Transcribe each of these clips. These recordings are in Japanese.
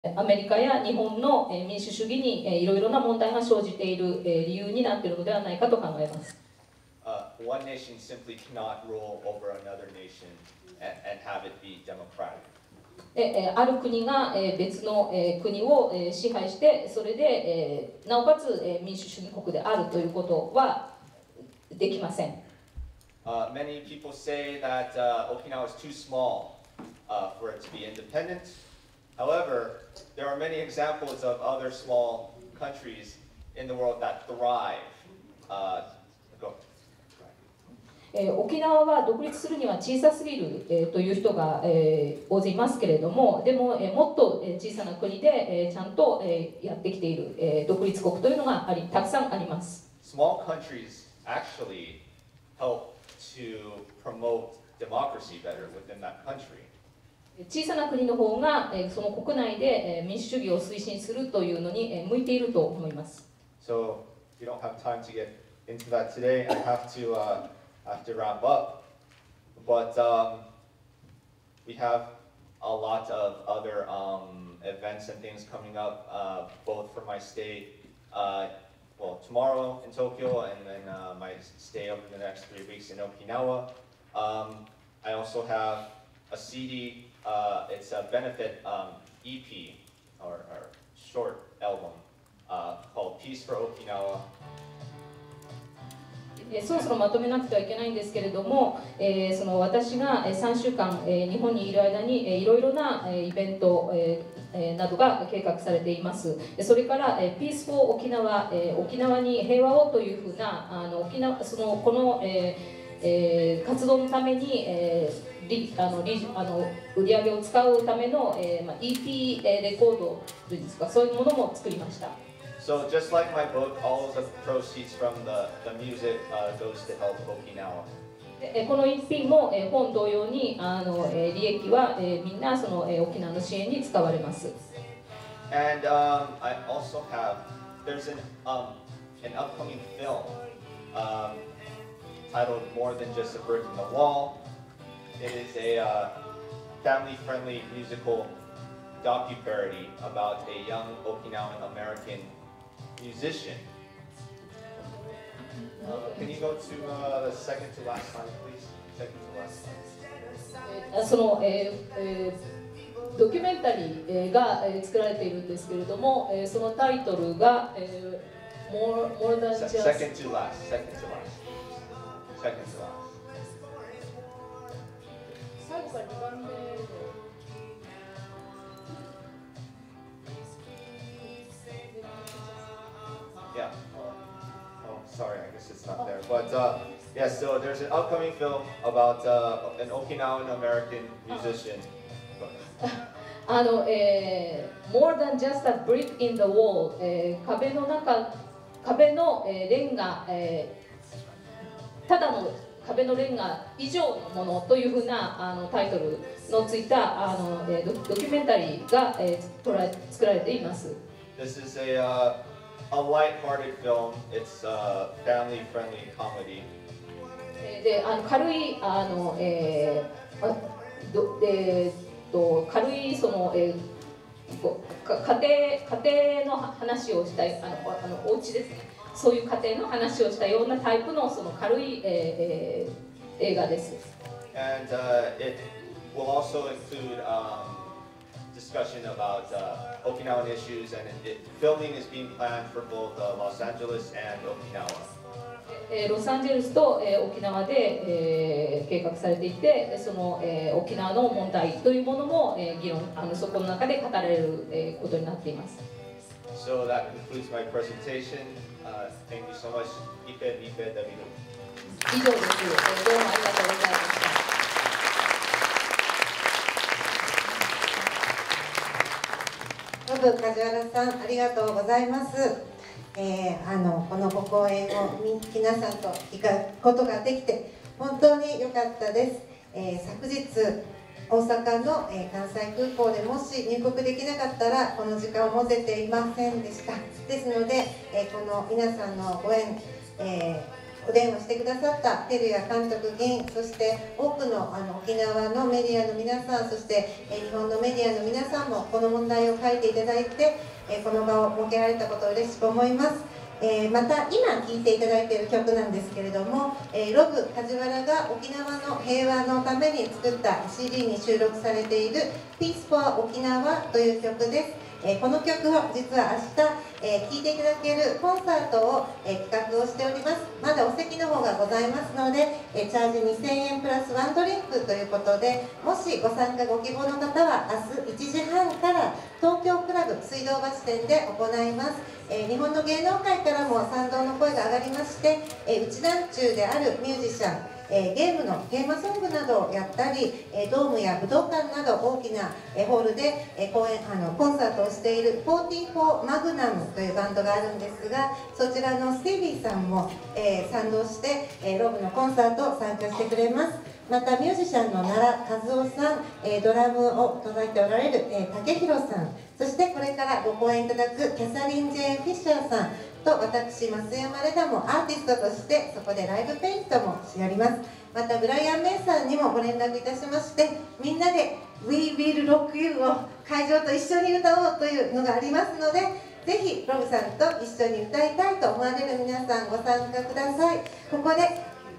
アメリカや日本の民主主義にいろいろな問題が生じている理由になっているのではないかと考えます。 One nation simply cannot rule over another nation and have it be democratic. ある国が別の国を支配して、それでなおかつ民主主義国であるということはできません。 Many people say that Okinawa is too small for it to be independent. However, there are many examples of other small countries in the world that thrive. 沖縄は独立するには小さすぎるという人が大勢いますけれども、でももっと小さな国でちゃんとやってきている独立国というのがたくさんあります。 Small countries actually help to promote democracy better within that country. 小さな国の方がその国内で民主主義を推進するというのに向いていると思います。 So, we don't have time to get into that today. I have to wrap up. But we have a lot of other events and things coming up, both for my stay, well, tomorrow in Tokyo, and then my stay over the next 3 weeks in Okinawa. I also have a CD, it's a benefit EP, or short album, called Peace for Okinawa. そろそろまとめなくてはいけないんですけれども、その私が3週間日本にいる間にいろいろなイベントなどが計画されています。それから「Peace for 沖縄」沖縄に平和をというふうなこの活動のために売り上げを使うための EP レコードというんですか、そういうものも作りました。 So just like my book, all of the proceeds from the music goes to help Okinawa. この一品も本同様に利益はみんなその沖縄の支援に使われます。 And I also have there's an upcoming film titled More Than Just a Brick in the Wall. It is a family-friendly musical docu-parody about a young Okinawan American musician. Can you go to the second to last slide, please? Second to last slide. そのドキュメンタリーが作られているんですけれども、そのタイトルが More Than Just Second to last. Second to last. Second to last. 最後から2番目。 Yeah. Oh, sorry, I guess it's not there. But yeah, so there's an upcoming film about an Okinawan American musician. More than just a brick in the wall、壁のレンガ、ただの壁のレンガ以上のものというふうなタイトルのついたドキュメンタリーが、作られています。 This is a light-hearted film. It's a family-friendly comedy. で軽い軽いその、家庭の話をしたいお家ですね。そういう家庭の話をしたようなタイプのその軽い、映画です。 And it will also include discussion about Okinawan issues, and filming is being planned for both Los Angeles and Okinawa. ロサンゼルスと沖縄で計画されていて、その沖縄の問題というものも議論そこの中で語られることになっています。 So that concludes my presentation. Thank you so much. Ipe, David. 以上です。どうもありがとうございました。 ノブ梶原さん、ありがとうございます。このご講演を皆さんと聞くことができて本当に良かったです。昨日大阪の関西空港でもし入国できなかったらこの時間を持てていませんでした。ですので、この皆さんのご縁、 お電話してくださった照屋監督議員、そして多くの沖縄のメディアの皆さん、そして日本のメディアの皆さんもこの問題を書いていただいて、この場を設けられたことを嬉しく思います。また今聴いていただいている曲なんですけれども、ロブ梶原が沖縄の平和のために作った CD に収録されている「Peace for 沖縄」という曲です。この曲を実は明日、聴いていただけるコンサートを、企画をしております。まだお席の方がございますので、チャージ2000円プラスワンドリンクということで、もしご参加ご希望の方は明日1時半から東京クラブ水道橋店で行います。日本の芸能界からも賛同の声が上がりまして、うち団中であるミュージシャン、ゲームのテーマソングなどをやったり、ドームや武道館など大きなホールでコンサートをしている44マグナムというバンドがあるんですが、そちらのスティービーさんも賛同してロブのコンサートを参加してくれます。またミュージシャンの奈良和夫さん、ドラムを叩いておられる竹弘さん、そしてこれからご講演いただくキャサリン・ジェーン・フィッシャーさんと私、増山レナもアーティストとしてそこでライブペイントもやります。またブライアン・メイさんにもご連絡いたしまして、みんなで「We Will Rock You」を会場と一緒に歌おうというのがありますので、ぜひロブさんと一緒に歌いたいと思われる皆さんご参加ください。ここで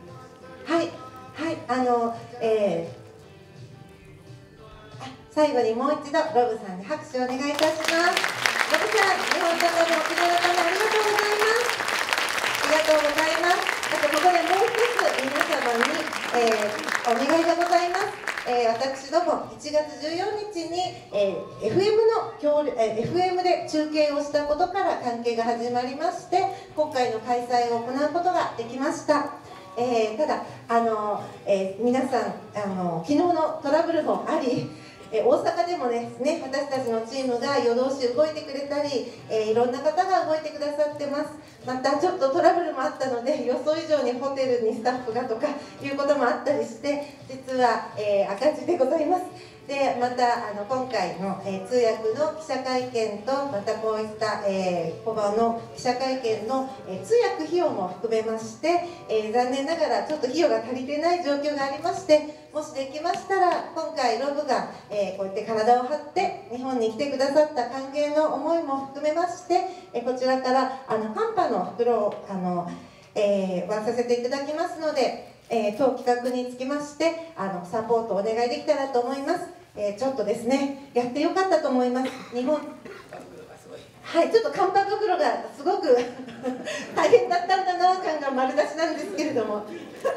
最後にもう一度ロブさんに拍手をお願いいたします。ロブさん、日本の方で沖縄のためありがとうございます。ありがとうございます。あとここでもう一つ皆様に、お願いがございます。私ども1月14日に、FM で中継をしたことから関係が始まりまして、今回の開催を行うことができました。ただ皆さん昨日のトラブルもあり、大阪でもですね、私たちのチームが夜通し動いてくれたり、いろんな方が動いてくださってます。またちょっとトラブルもあったので、予想以上にホテルにスタッフがとかいうこともあったりして、実は、赤字でございます。でまた今回の、通訳の記者会見と、またこういったコバの記者会見の、通訳費用も含めまして、残念ながらちょっと費用が足りてない状況がありまして、もしできましたら今回ロブが、こうやって体を張って日本に来てくださった歓迎の思いも含めまして、こちらからカンパの袋を渡させていただきますので、当企画につきましてサポートをお願いできたらと思います。ちょっとですね、やってよかったと思います。日本はい、ちょっとカンパ袋がすごく大変だったんだな感が丸出しなんですけれども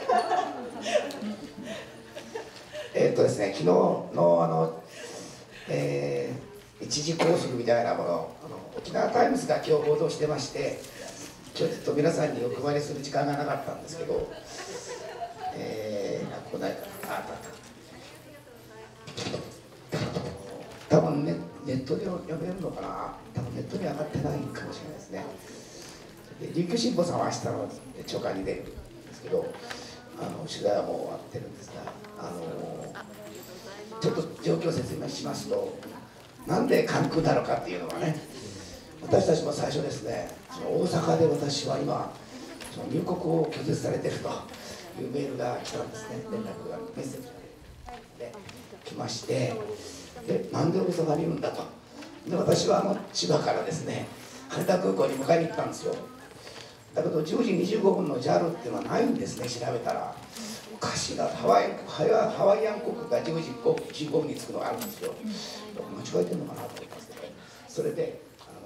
ですね、昨日の一時拘束みたいなもの沖縄タイムズが今日報道してまして、ちょっと皆さんにお配りする時間がなかったんですけど、ここないかな、あった多分ネットで読めるのかな、多分ネットに上がってないかもしれないですね。で琉球新報さんは明日の朝刊に出るんですけど、取材はもう終わってるんですが、ちょっと状況を説明しますと、なんで関空なのかっていうのはね、私たちも最初ですね、大阪で私は今入国を拒絶されてるというメールが来たんですね。連絡がメッセージで来まして、でなんで大阪にいるんだと。で私は千葉からですね羽田空港に迎えに行ったんですよ。だけど10時25分の JAL っていうのはないんですね。調べたらおかしいな、ハワイアン国が10時15分に着くのがあるんですよ。間違えてるのかなと思いますけど、それで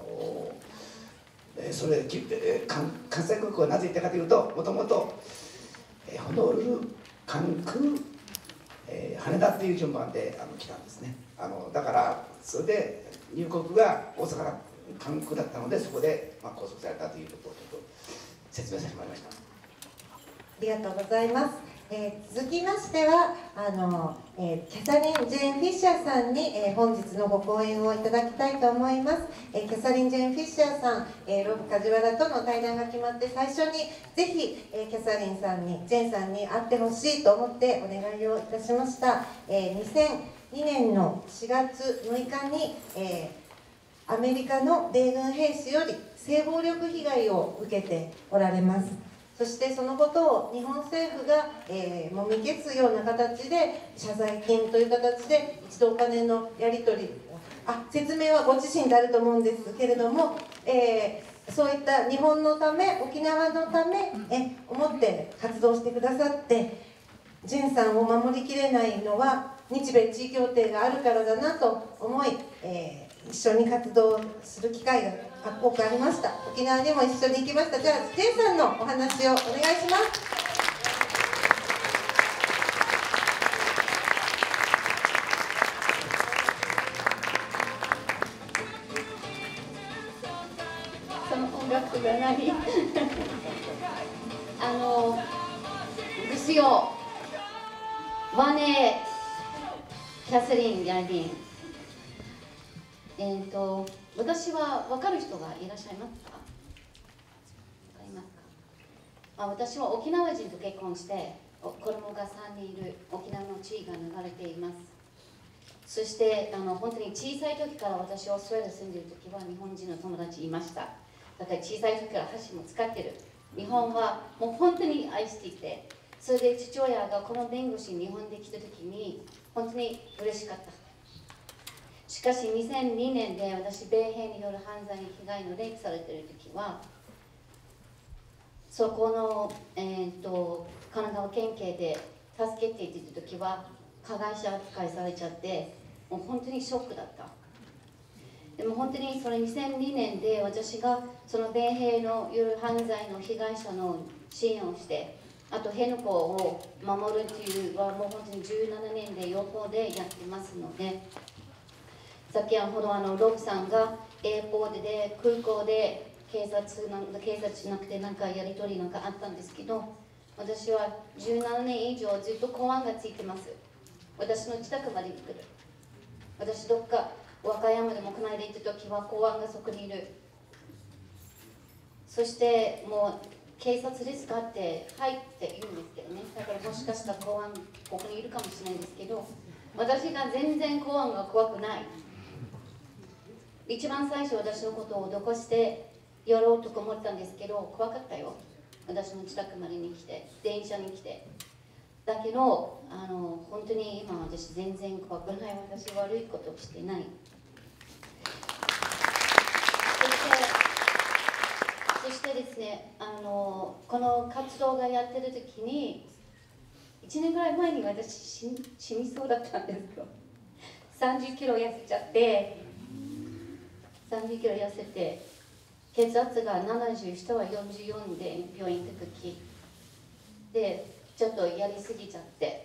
関西空港はなぜ行ったかというと、もともとホノルル、関空、羽田っていう順番で来たんですね。だからそれで入国が大阪関空だったので、そこで拘束されたということをちょっと説明させてもらいました。 ありがとうございます。続きましてはキャサリン・ジェーン・フィッシャーさんに、本日のご講演をいただきたいと思います。キャサリン・ジェーン・フィッシャーさん、ロブ・梶原との対談が決まって最初にぜひ、キャサリンさんにジェーンさんに会ってほしいと思ってお願いをいたしました。2002年の4月6日に、アメリカの米軍兵士より性暴力被害を受けておられます。 そしてそのことを日本政府が、もみ消すような形で謝罪金という形で一度お金のやり取り、説明はご自身であると思うんですけれども、そういった日本のため、沖縄のため思って活動してくださって、ジェンさんを守りきれないのは日米地位協定があるからだなと思い、一緒に活動する機会が多くありました。沖縄にも一緒に行きました。じゃあジェンさんのお話をお願いします。 その音楽が何ですよ、ワネ・キャサリン・ヤーディン、私は分かる人がいらっしゃいますか？分かりますか？私は沖縄人と結婚して子供が3人いる。沖縄の地位が流れています。そして本当に小さい時から私オーストラリアに住んでいる時は日本人の友達いました。だから小さい時から箸も使ってる。日本はもう本当に愛していて、それで父親がこの弁護士に日本で来た時に本当に嬉しかった。しかし2002年で私米兵による犯罪に被害のレイプされている時は、そこの、神奈川県警で助けていた時は加害者扱いされちゃって、もう本当にショックだった。でも本当にそれ2002年で私がその米兵のよる犯罪の被害者の支援をして、あと辺野古を守るっていうはもう本当に17年で予報でやってますので、先ほどロブさんがエアポートで空港で警察じゃなくてなんかやり取りなんかあったんですけど、私は17年以上ずっと公安がついてます。私の自宅まで来る。私どっか和歌山でもこの間行った時は公安がそこにいる。そしてもう警察ですかって、はいって言うんですけどね。だからもしかしたら公安ここにいるかもしれないんですけど、私が全然公安が怖くない。一番最初私のことを脅してやろうと思ったんですけど、怖かったよ。私の自宅までに来て、電車に来て。だけど本当に今私全然怖くない。私悪いことをしてない。そしてですね、この活動がやってる時に1年ぐらい前に私死にそうだったんですよ。30キロ痩せちゃって、30キロ痩せて血圧が70、下は44で病院行く時でちょっとやりすぎちゃって、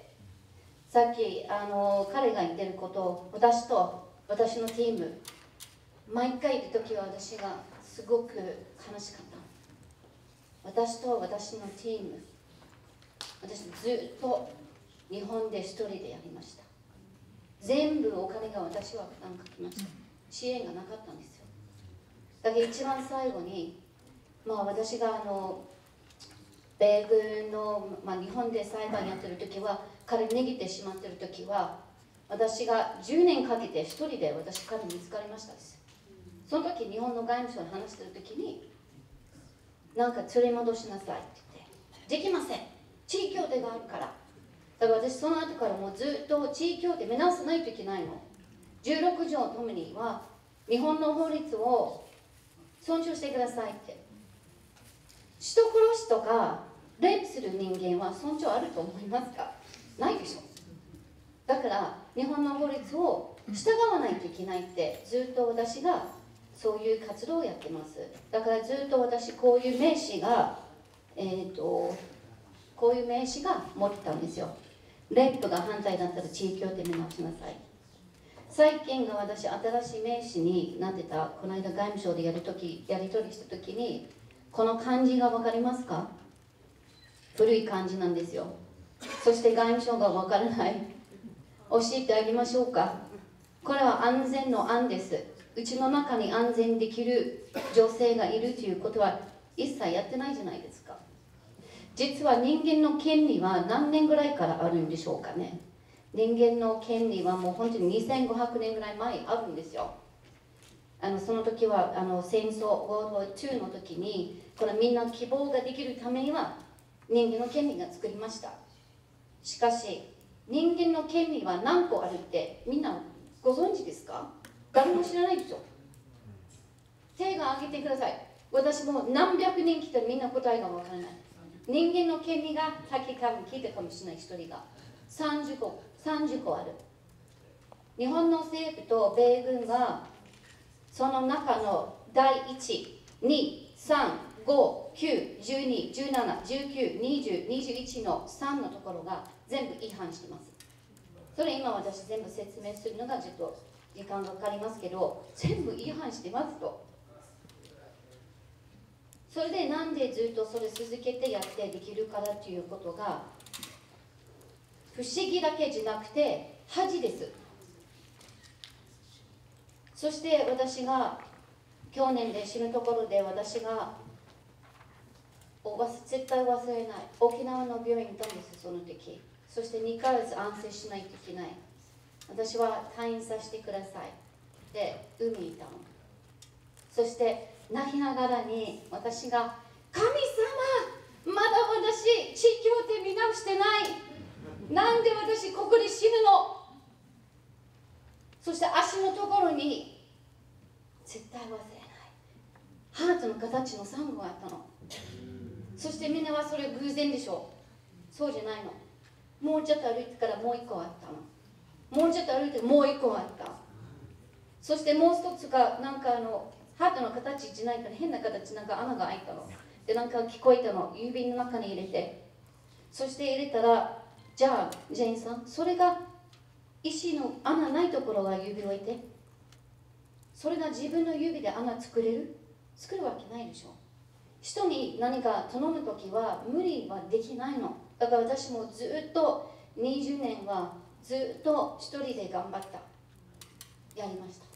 さっき彼が言ってることを、私と私のチーム毎回言う時は私がすごく悲しかった。私と私のチーム、私ずっと日本で一人でやりました。全部お金が私は負担かけました。支援がなかったんですよ。だけど一番最後に、私が米軍の、日本で裁判やってる時は、彼逃げてしまってる時は、私が10年かけて一人で彼見つかりましたです。その時日本の外務省に話してる時に、なんか連れ戻しなさいって言って、できません、地位協定があるから。だから私その後からもうずっと地位協定見直さないといけないの。16条のためには日本の法律を尊重してくださいって。人殺しとかレイプする人間は尊重あると思いますか？ないでしょ。だから日本の法律を従わないといけないってずっと私がそういう活動をやってます。だからずっと私こういう名刺がこういう名刺が持ってたんですよ。レイプが反対だったら地位協定見直しなさい。最近が私新しい名刺になってた。この間外務省でやり取りした時に、この漢字が分かりますか？古い漢字なんですよ。そして外務省が分からない。教えてあげましょうか。これは安全の安です。うちの中に安全できる女性がいるということは一切やってないじゃないですか。実は人間の権利は何年ぐらいからあるんでしょうかね。人間の権利はもう本当に2500年ぐらい前あるんですよ。その時は戦争、World War II の時に、これみんな希望ができるためには人間の権利が作りました。しかし人間の権利は何個あるってみんなご存知ですか？誰も知らないでしょ。手が挙げてください。私も何百人来てみんな答えがわからない。人間の権利がさっき多分聞いたかもしれない一人が30個ある。日本の政府と米軍がその中の第1、2、3、5、9、12、17、19、20、21の3のところが全部違反してます。それ今私全部説明するのがちょっと時間がかかりますけど、全部違反してますと。それでなんでずっとそれ続けてやってできるからということが不思議だけじゃなくて恥です。そして私が去年で死ぬところで私が絶対忘れない沖縄の病院に行ったんです。その時そして2ヶ月安静しないといけない。私は退院させてくださいで海にいたの。そして泣きながらに私が神様まだ私地球って見直してない、なんで私ここで死ぬの。そして足のところに絶対忘れないハートの形のサンゴがあったの。そしてみんなはそれ偶然でしょ。そうじゃないの。もうちょっと歩いてからもう一個あったの。もうちょっと歩いてもう一個あった。そしてもう一つがなんかハートの形じゃないから変な形なんか穴が開いたの。でなんか聞こえたの。指の中に入れて。そして入れたらじゃあジェインさんそれが石の穴ないところは指を置いて。それが自分の指で穴作るわけないでしょ。人に何か頼むときは無理はできないの。だから私もずっと20年はずっと一人で頑張った。やりました。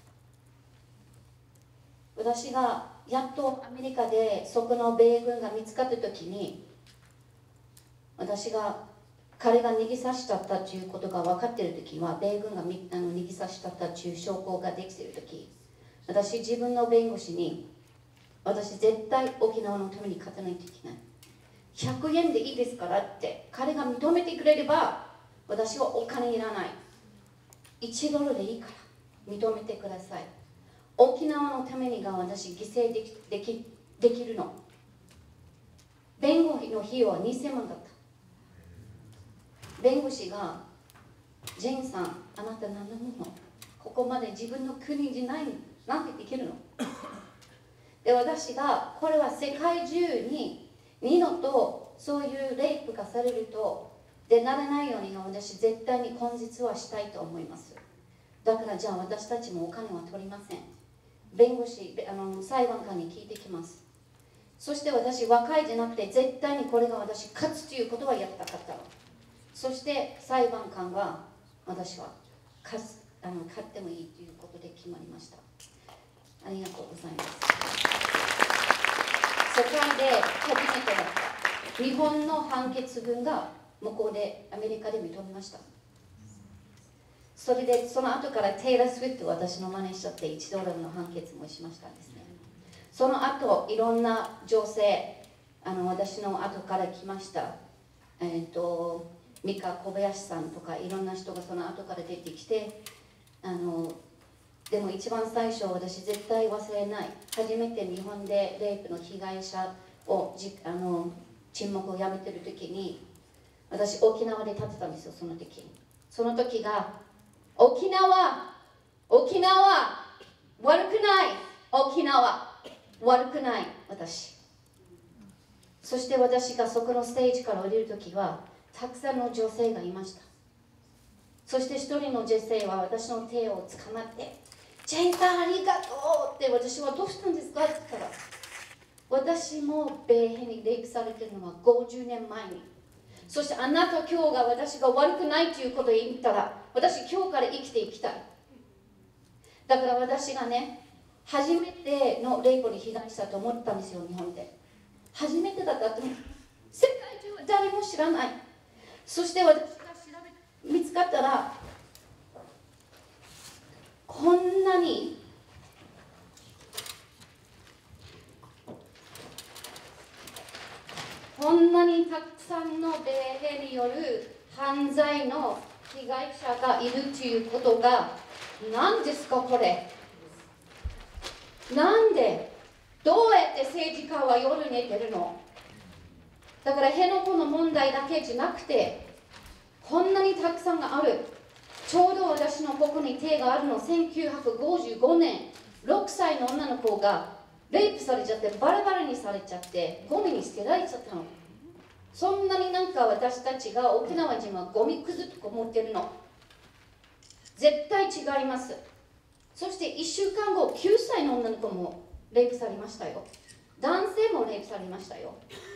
私がやっとアメリカでそこの米軍が見つかったときに私が彼が逃げさせたということが分かっているときは米軍が逃げさせたという証拠ができているとき私自分の弁護士に私絶対沖縄のために勝たないといけない100円でいいですからって彼が認めてくれれば私はお金いらない1ドルでいいから認めてください沖縄のためにが私犠牲できるの弁護費の費用は2000万だった弁護士がジェインさんあなた何のものここまで自分の国じゃないなんてできるので私がこれは世界中に二度とそういうレイプがされるとでならないように私絶対に根絶はしたいと思いますだからじゃあ私たちもお金は取りません弁護士裁判官に聞いてきますそして私若いじゃなくて絶対にこれが私勝つということはやったかったのそして裁判官は私は勝ってもいいということで決まりましたありがとうございます世界で初めてだった日本の判決文が向こうでアメリカで認めましたそれでその後からテイラー・スウィフト私の真似しちゃって1ドルの判決もしましたんですねその後いろんな女性私の後から来ました三河小林さんとかいろんな人がその後から出てきてでも一番最初私絶対忘れない初めて日本でレイプの被害者を沈黙をやめてる時に私沖縄で立ってたんですよその時が沖縄悪くない沖縄悪くない私そして私がそこのステージから降りる時はたくさんの女性がいましたそして一人の女性は私の手をつかまってジェインさんありがとうって私はどうしたんですかって言ったら私も米兵にレイプされてるのは50年前にそしてあなた今日が私が悪くないということを言ったら私今日から生きていきたいだから私がね初めてのレイプに被害者と思ったんですよ日本で初めてだったと思う世界中は誰も知らないそして私が見つかったらこんなにたくさんの米兵による犯罪の被害者がいるということが何ですかこれ。なんでどうやって政治家は夜寝てるの？だから辺野古の問題だけじゃなくてこんなにたくさんがある。ちょうど私のここに手があるの1955年6歳の女の子がレイプされちゃってバラバラにされちゃってゴミに捨てられちゃったの。そんなになんか私たちが沖縄人はゴミくずとか思ってるの。絶対違います。そして1週間後9歳の女の子もレイプされましたよ。男性もレイプされましたよ。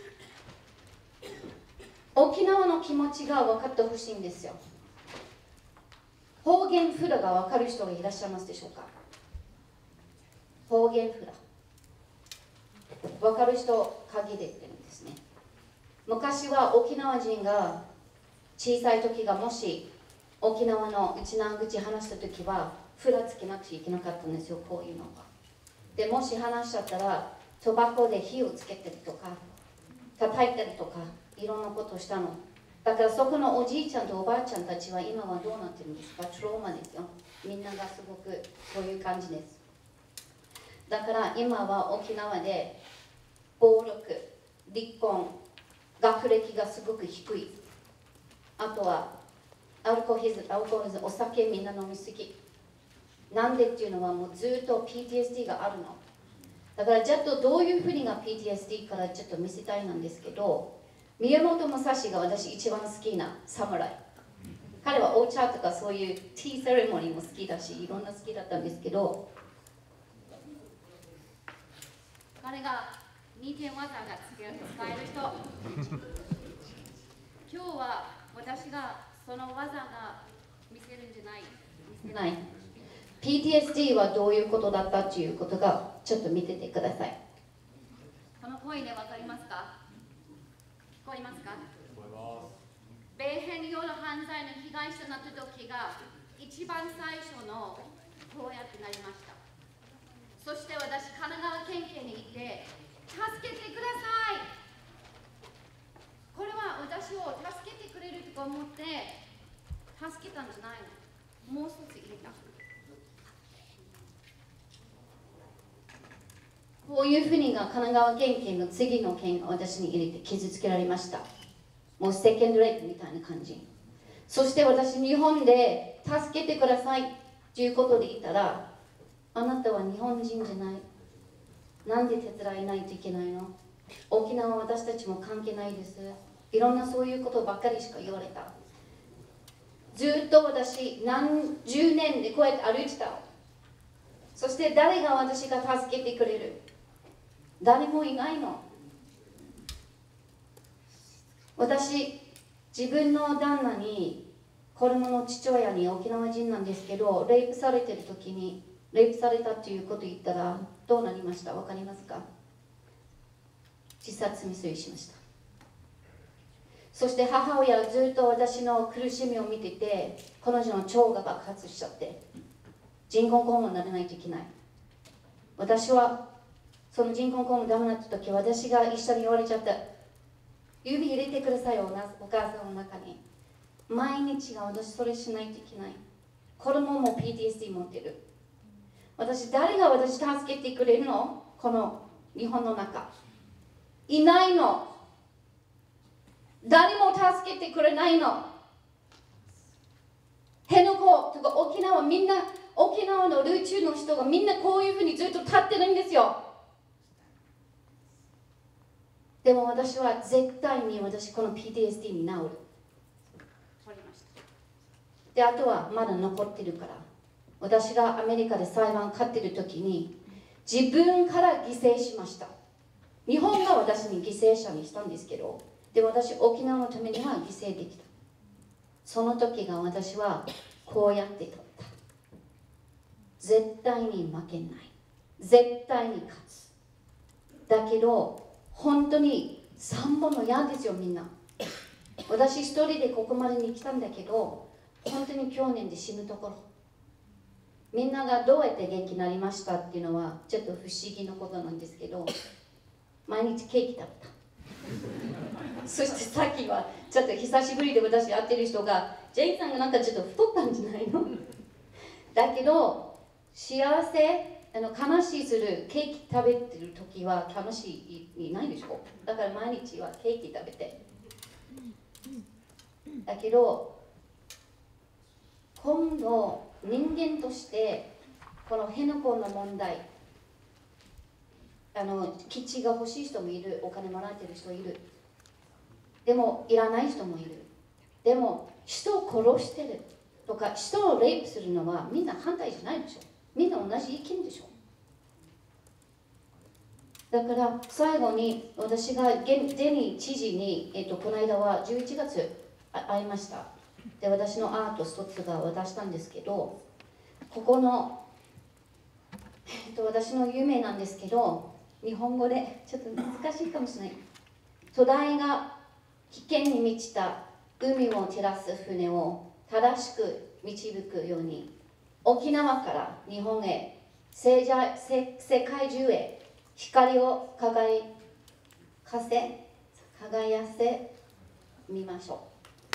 沖縄の気持ちが分かってほしいんですよ。方言フラが分かる人がいらっしゃいますでしょうか？方言フラ分かる人限れてるんですね。昔は沖縄人が小さい時がもし沖縄の内縄口話した時はフラつけなくちゃいけなかったんですよ。こういうのがでもし話しちゃったら賭博で火をつけたりとか叩いたりとかいろんなことをしたの。だからそこのおじいちゃんとおばあちゃんたちは今はどうなってるんですか？トローマですよ。みんながすごくそういう感じです。だから今は沖縄で暴力、離婚、学歴がすごく低い。あとはアルコールズ、お酒みんな飲みすぎ。なんでっていうのはもうずっと PTSD があるの。だからちょっとどういうふうにが PTSD からちょっと見せたいなんですけど、宮本武蔵が私一番好きな侍。彼はお茶とかそういうティーセレモニーも好きだし、いろんな好きだったんですけど、彼が2点技が使える人。今日は私がその技が見せるんじゃない。見せない。PTSD はどういうことだったということがちょっと見ててください。この声でわかりますか？聞こえますか？米兵による犯罪の被害者になった時が一番最初のこうやってなりました。そして私、神奈川県警に行って助けてください。これは私を助けてくれると思って助けたんじゃないの。もう一つ入れた。こういうふうにが神奈川県警の次の件が私に入れて傷つけられました。もうセカンドレイプみたいな感じ。そして私、日本で助けてくださいということで言ったら、あなたは日本人じゃない。なんで手伝えないといけないの？沖縄は私たちも関係ないです。いろんなそういうことばっかりしか言われた。ずっと私、何十年でこうやって歩いてた。そして誰が私が助けてくれる？誰もいないの。私、自分の旦那に、子供の父親に沖縄人なんですけど、レイプされてる時に、レイプされたということを言ったらどうなりました？わかりますか？自殺未遂しました。そして母親はずっと私の苦しみを見てて、彼女の腸が爆発しちゃって人工肛門にならないといけない。私はその人工肛門ダメになった時、私が一緒に言われちゃった。指入れてくださいよ、お母さんの中に。毎日が私それしないといけない。子供も PTSD 持ってる。私、誰が私助けてくれるの？この日本の中いないの。誰も助けてくれないの。辺野古とか沖縄、みんな沖縄のルーチューの人がみんなこういうふうにずっと立ってるんですよ。でも私は絶対にこの PTSD に治る。で、あとはまだ残ってるから、私がアメリカで裁判勝ってる時に自分から犠牲しました。日本が私に犠牲者にしたんですけど、で、私沖縄のためには犠牲できた。その時が私はこうやって取った。絶対に負けない。絶対に勝つ。だけど本当に3本の矢ですよ、みんな。私一人でここまでに来たんだけど、本当に去年で死ぬところ。みんながどうやって元気になりましたっていうのはちょっと不思議なことなんですけど、毎日ケーキ食べた。 そしてさっきはちょっと久しぶりで私会ってる人がジェイさんがなんかちょっと太ったんじゃないのだけど幸せ悲しいするケーキ食べてる時は楽しいないでしょ。だから毎日はケーキ食べて。だけど今度人間としてこの辺野古の問題基地が欲しい人もいる、お金もらってる人いる、でもいらない人もいる。でも人を殺してるとか人をレイプするのはみんな反対じゃないでしょ。みんな同じ意見でしょ。だから最後に私がデニー知事に、この間は11月会いました。で私のアート一つが渡したんですけど、ここの、私の夢なんですけど、日本語でちょっと難しいかもしれない。巨大な危険に満ちた海を照らす船を正しく導くように、沖縄から日本へ、世界中へ光を輝せみましょう。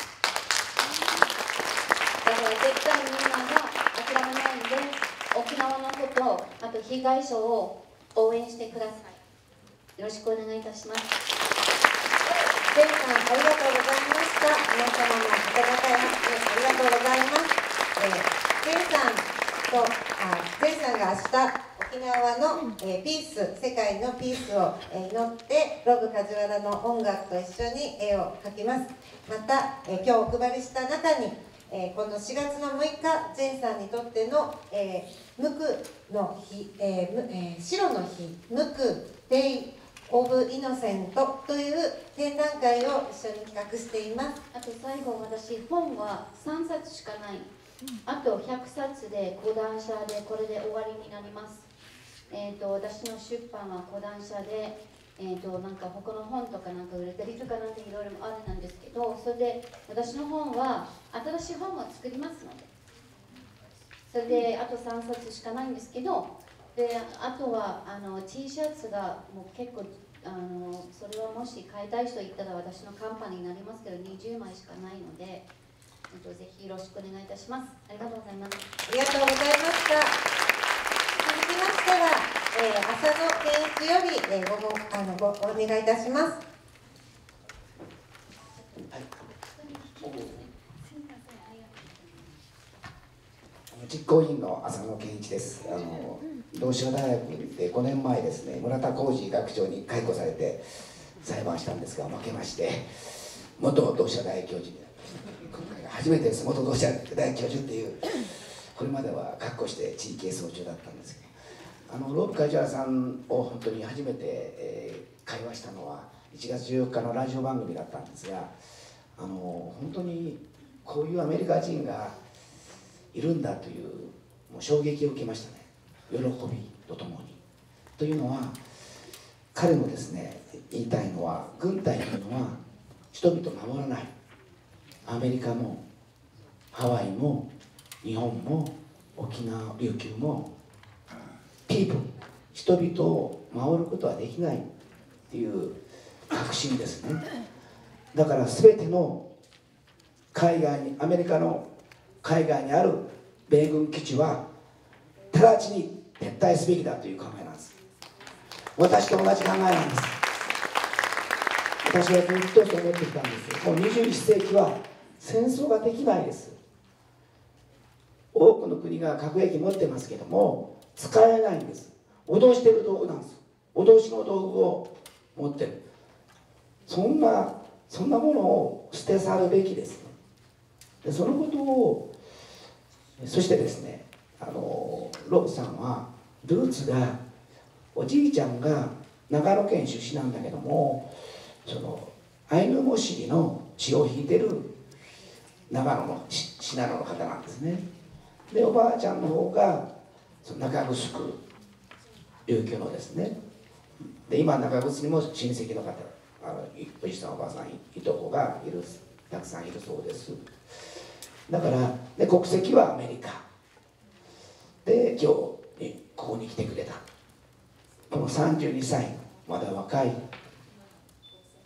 だから絶対みんなが諦めないで、沖縄のこと、あと被害者を応援してください。よろしくお願いいたします。 ジェイさん、ありがとうございました。皆様の温かい拍手ありがとうございます。ジェイさんが明日沖縄の、ピース、世界のピースを、祈ってロブ・カジュアラの音楽と一緒に絵を描きます。また、今日お配りした中に、この4月の6日、ジェイさんにとっての、無垢の日、白の日、無垢デイ・オブ・イノセントという展覧会を一緒に企画しています。 あと最後、私、本は3冊しかない。あと100冊で講談社でこれで終わりになります。私の出版は講談社で、なんか他の本とかなんか売れたりとかなんていろいろあるんですけど、それで私の本は新しい本を作りますので、それであと3冊しかないんですけど、であとはT シャツがもう結構それはもし買いたい人いたら私のカンパニーになりますけど20枚しかないので、ぜひよろしくお願いいたします。ありがとうございます。 ありがとうございました。続きましては、浅野健一より、お願いいたします。 実行委員の浅野健一です。同志社大学で5年前ですね、村田浩二学長に解雇されて裁判したんですが負けまして、元同志社大教授になりました。今回が初めてです。元同志社大教授っていう、これまでは確保して地域へ送中だったんですけど、ローブ・カジュアラさんを本当に初めて、会話したのは1月14日のラジオ番組だったんですが、本当にこういうアメリカ人がいるんだというもう衝撃を受けましたね。喜びとともに。というのは、彼もですね、言いたいのは、軍隊というのは人々を守らない。アメリカもハワイも日本も沖縄、琉球もピープル、人々を守ることはできないっていう確信ですね。だから全ての海外に、アメリカの海外にある米軍基地は直ちに撤退すべきだという考えなんです。私と同じ考えなんです。私はずっとそう思ってきたんです。もう21世紀は戦争ができないです。多くの国が核兵器持ってますけども使えないんです。脅してる道具なんです。脅しの道具を持ってる。そんなものを捨て去るべきです。でそのことを、そしてですね、ロブさんはルーツがおじいちゃんが長野県出身なんだけども、そのアイヌモシリの血を引いてる長野の信濃の方なんですね。でおばあちゃんの方がその中城琉球のですね。で今中城にも親戚の方、おじさんおばあさんいとこがいる、たくさんいるそうです。だからで国籍はアメリカで今日ここに来てくれたこの32歳まだ若い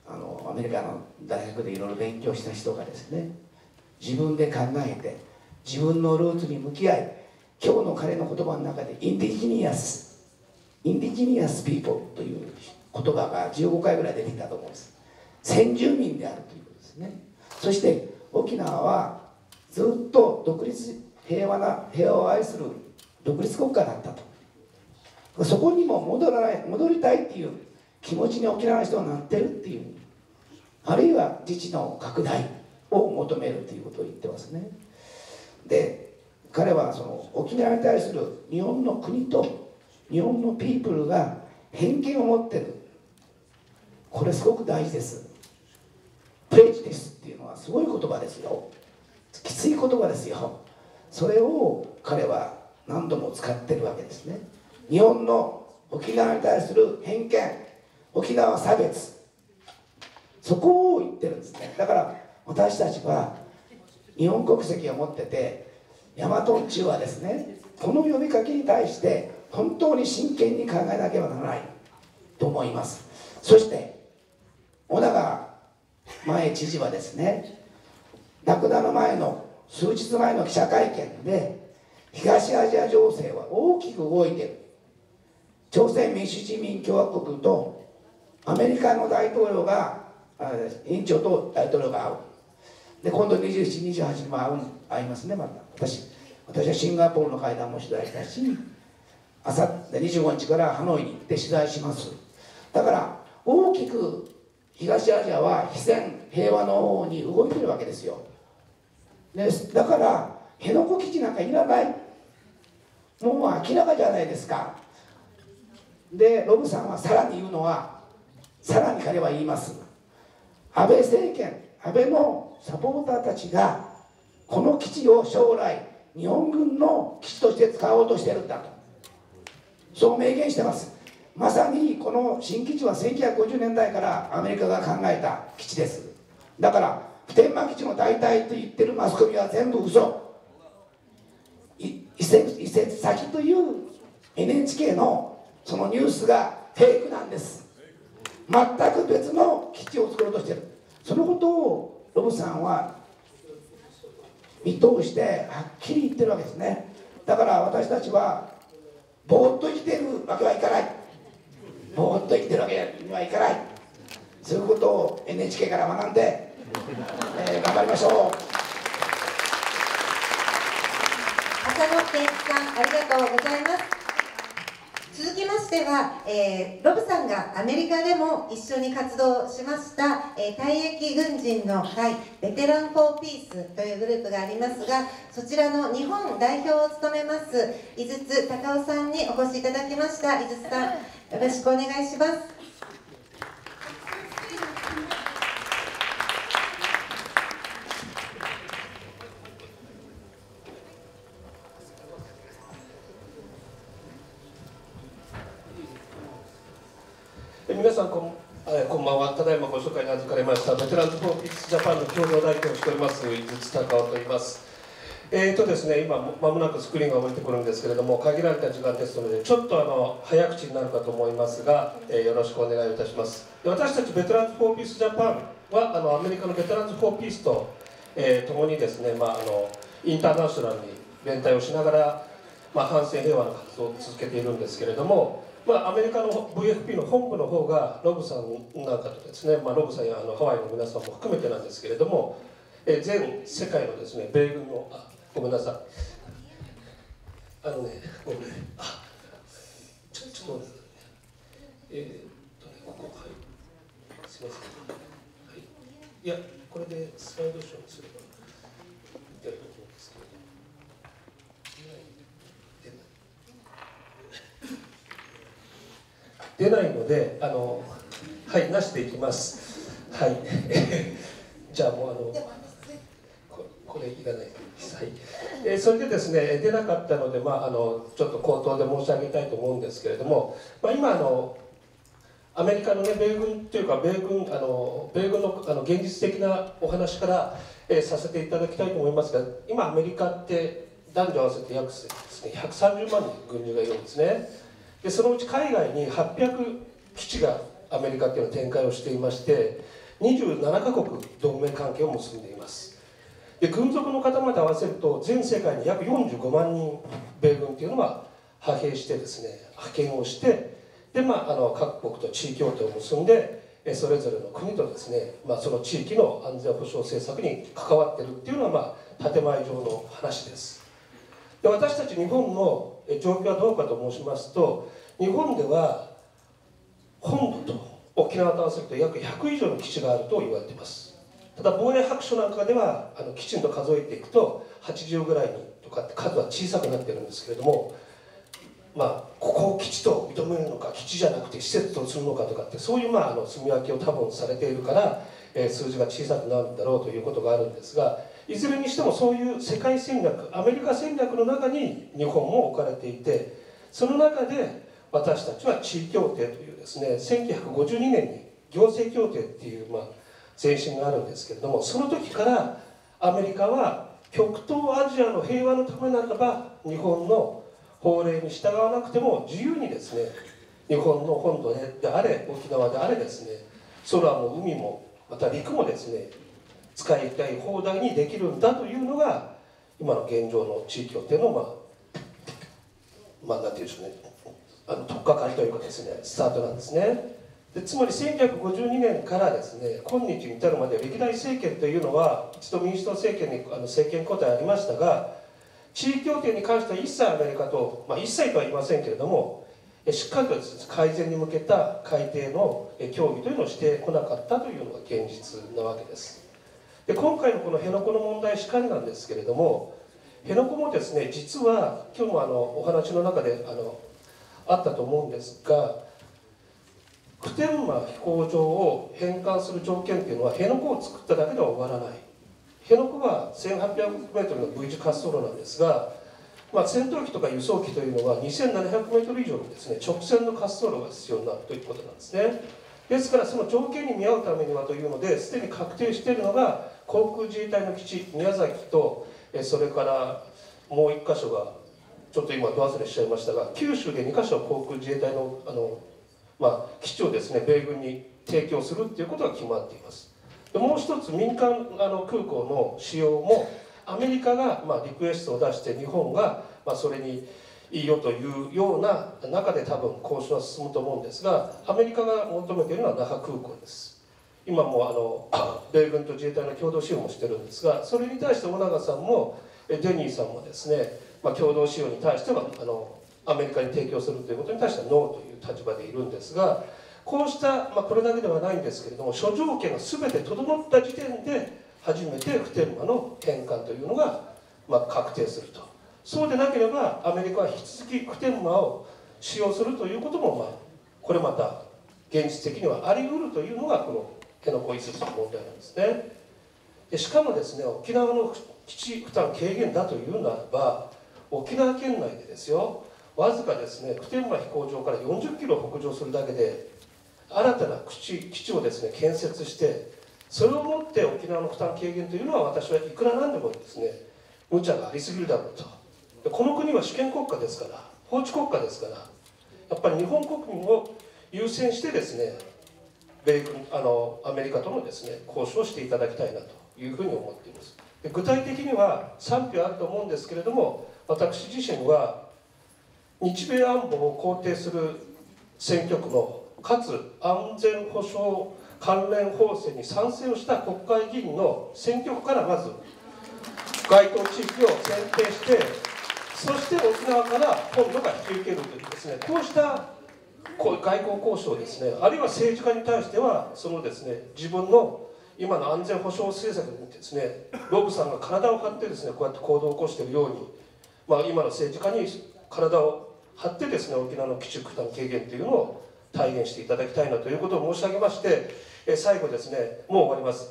アメリカの大学でいろいろ勉強した人がですね、自分で考えて自分のルーツに向き合い、今日の彼の言葉の中でインディジニアスピーポーという言葉が15回ぐらい出てきたと思うんです。先住民であるということですね。そして沖縄はずっと平和を愛する独立国家だったと。そこにも戻りたいっていう気持ちに沖縄の人はなってるっていう、あるいは自治の拡大を求めるということを言ってますね。で、彼はその沖縄に対する日本の国と日本のピープルが偏見を持ってる、これすごく大事です。プレジディスっていうのはすごい言葉ですよ。きつい言葉ですよ。それを彼は何度も使ってるわけですね。日本の沖縄に対する偏見、沖縄差別、そこを言ってるんですね。だから私たちは日本国籍を持ってて、大和中はですね、この呼びかけに対して本当に真剣に考えなければならないと思います。そして小長前知事はですね、亡くなる数日前の記者会見で、東アジア情勢は大きく動いている、朝鮮民主人民共和国とアメリカの大統領が委員長と大統領が会う。で、今度27、28にも会いますね。また私はシンガポールの会談も取材したし、あさって25日からハノイに行って取材します。だから大きく東アジアは非戦平和の方に動いてるわけですよ。だから辺野古基地なんかいらない、もう明らかじゃないですか。で、ロブさんはさらに言うのは、さらに彼は言います。安倍政権、安倍のサポーターたちがこの基地を将来日本軍の基地として使おうとしてるんだと、そう明言してます。まさにこの新基地は1950年代からアメリカが考えた基地です。だから普天間基地の代替と言ってるマスコミは全部嘘。移設先という NHK のそのニュースがフェイクなんです。全く別の基地を作ろうとしている。そのことをロブさんは見通してはっきり言ってるわけですね。だから私たちはぼーっと生きてるわけはいかない、ぼーっと生きてるわけにはいかない、そういうことを NHK から学んで、頑張りましょう。 浅野健一さん、ありがとうございます。続きましては、ロブさんがアメリカでも一緒に活動しました、退役軍人の会ベテラン・フォー・ピースというグループがありますが、そちらの日本代表を務めます井筒隆夫さんにお越しいただきました。井筒さん、よろしくお願いします。 皆さんこんばんは。ただいまご紹介に預かりましたベテランズ・フォー・ピース・ジャパンの共同代表をしております井筒隆夫と言います。ですね、今まもなくスクリーンが降りてくるんですけれども、限られた時間ですのでちょっと早口になるかと思いますが、よろしくお願いいたします。私たちベテランズ・フォー・ピース・ジャパンはアメリカのベテランズ・フォー・ピースと、共にですね、インターナショナルに連帯をしながら、反戦平和の活動を続けているんですけれども、アメリカの VFP の本部の方がロブさんなんかとですね、ロブさんやハワイの皆さんも含めてなんですけれども、全世界のですね、米軍のごめんなさい、ごめん、ちょっと待ってここ、はい、すみません、はい、いや、これでスライドショーにすればいいと思うんですけど、出ないので、はい、なしでいきます。はい。じゃあもうこれいらないです。はい。それでですね、出なかったので、ちょっと口頭で申し上げたいと思うんですけれども、今アメリカのね、米軍というか米軍の現実的なお話から、させていただきたいと思いますが、今アメリカって男女合わせて約ですね、130万人軍人がいるんですね。でそのうち海外に800基地がアメリカっていうのは展開をしていまして、 27カ国同盟関係を結んでいます。で軍属の方まで合わせると全世界に約45万人米軍というのは派兵してですね、派遣をしてで、各国と地位協定を結んでそれぞれの国とですね、その地域の安全保障政策に関わっているっていうのは、建前上の話です。で私たち日本の状況はどうかと申しますと、日本では本土と沖縄と合わせると約100以上の基地があると言われています。ただ防衛白書なんかではきちんと数えていくと80ぐらいにとかって数は小さくなっているんですけれども、ここを基地と認めるのか基地じゃなくて施設とするのかとかってそういう住み分けを多分されているから、数字が小さくなるんだろうということがあるんですが、いずれにしてもそういう世界戦略、アメリカ戦略の中に日本も置かれていて、その中で私たちは地位協定というですね、1952年に行政協定っていう前身があるんですけれども、その時からアメリカは極東アジアの平和のためならば日本の法令に従わなくても自由にですね、日本の本土であれ沖縄であれですね、空も海もまた陸もですね使いたい放題にできるんだというのが今の現状の地位協定のなんていうんでしょうね、取っかかりというかですね、スタートなんですね。でつまり1952年からですね今日に至るまで歴代政権というのは一度民主党政権に政権交代ありましたが、地位協定に関しては一切アメリカと、一切とは言いませんけれどもしっかりとですね改善に向けた改定の協議というのをしてこなかったというのが現実なわけです。で今回のこの辺野古の問題しかりなんですけれども、辺野古もですね実は今日もお話の中であったと思うんですが、普天間飛行場を返還する条件というのは辺野古を作っただけでは終わらない。辺野古は 1800m の V 字滑走路なんですが、戦闘機とか輸送機というのは 2700m 以上のですね直線の滑走路が必要になるということなんですね。ですからその条件に見合うためにはというのですでに確定しているのが航空自衛隊の基地宮崎とそれからもう1箇所がちょっと今ど忘れしちゃいましたが、九州で2箇所航空自衛隊の基地をですね米軍に提供するっていうことが決まっています。でもう一つ民間空港の使用もアメリカがリクエストを出して日本がそれにいいよというような中で多分交渉は進むと思うんですが、アメリカが求めているのは那覇空港です。今も米軍と自衛隊の共同使用もしてるんですが、それに対して尾長さんもデニーさんもですね、共同使用に対してはアメリカに提供するということに対してはノーという立場でいるんですが、こうした、これだけではないんですけれども諸条件が全て整った時点で初めて普天間の返還というのが、確定すると。そうでなければアメリカは引き続き普天間を使用するということも、これまた現実的にはあり得るというのがこの辺野古移設の問題なんですね。でしかもですね、沖縄の基地負担軽減だというならば沖縄県内でですよ、わずかですね普天間飛行場から40キロ北上するだけで新たな基地をですね建設して、それをもって沖縄の負担軽減というのは私はいくらなんでもですね無茶がありすぎるだろうと。でこの国は主権国家ですから、法治国家ですから、やっぱり日本国民を優先してですねアメリカとのですね交渉をしていただきたいなというふうに思っています。で具体的には賛否はあると思うんですけれども、私自身は日米安保を肯定する選挙区のかつ安全保障関連法制に賛成をした国会議員の選挙区からまず該当地域を選定して、そして沖縄から本土が引き受けるというですね、こうした外交交渉ですね、あるいは政治家に対してはそのですね自分の今の安全保障政策にですねロブさんが体を張ってですねこうやって行動を起こしているように、今の政治家に体を張ってですね沖縄の基地負担軽減というのを体現していただきたいなということを申し上げまして、最後ですねもう終わります